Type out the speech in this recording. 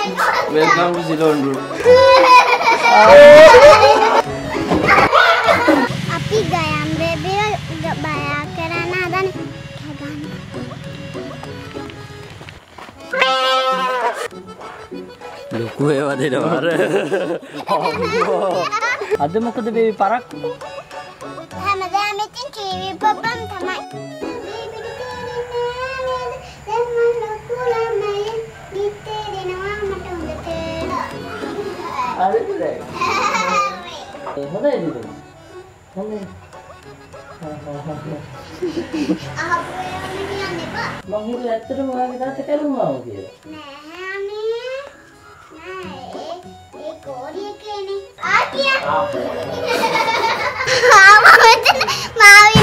Welcome to Ceylon Road. Api gayam baby baya karana dan ලොකු ඒවා දෙනවා අර. අද මොකද බේබි පරක්? හැමදාම ඉතින් ටීවී ප්‍රෝග්‍රෑම් තමයි. හරිද? හොඳයි නේද? හොඳයි. මම හිතුවා ඇත්තටම ඔයාගේ තාත්තා කරුණා කියලා. Mama,